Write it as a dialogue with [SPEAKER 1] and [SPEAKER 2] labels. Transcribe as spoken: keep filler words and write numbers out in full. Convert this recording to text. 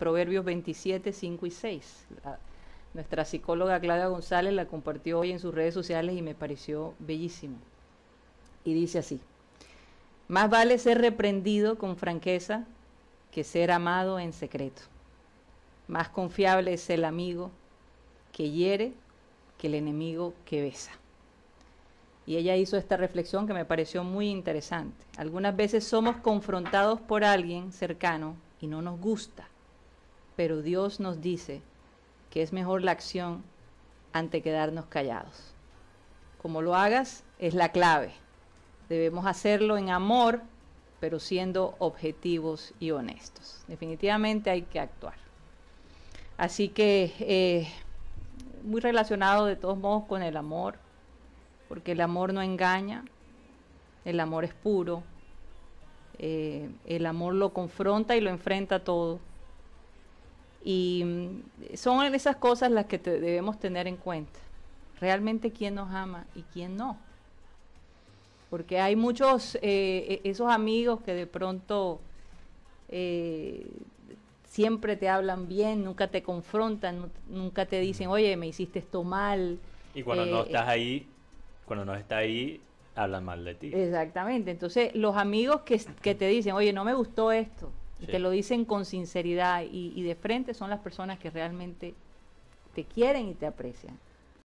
[SPEAKER 1] Proverbios veintisiete, cinco y seis. La, nuestra psicóloga Claudia González la compartió hoy en sus redes sociales y me pareció bellísimo. Y dice así: más vale ser reprendido con franqueza que ser amado en secreto. Más confiable es el amigo que hiere que el enemigo que besa. Y ella hizo esta reflexión que me pareció muy interesante. Algunas veces somos confrontados por alguien cercano y no nos gusta, pero Dios nos dice que es mejor la acción ante quedarnos callados. Como lo hagas es la clave. Debemos hacerlo en amor, pero siendo objetivos y honestos. Definitivamente hay que actuar. Así que eh, muy relacionado de todos modos con el amor, porque el amor no engaña, el amor es puro, eh, el amor lo confronta y lo enfrenta todo. Y mm, son esas cosas las que te debemos tener en cuenta. Realmente quién nos ama y quién no. Porque hay muchos, eh, esos amigos que de pronto eh, siempre te hablan bien, nunca te confrontan, nunca te dicen, oye, me hiciste esto mal.
[SPEAKER 2] Y cuando
[SPEAKER 1] eh,
[SPEAKER 2] no estás ahí, cuando no está ahí, hablan mal de ti.
[SPEAKER 1] Exactamente. Entonces, los amigos que, que te dicen, oye, no me gustó esto, y
[SPEAKER 2] Sí.
[SPEAKER 1] te lo dicen con sinceridad y, y de frente, son las personas que realmente te quieren y te aprecian.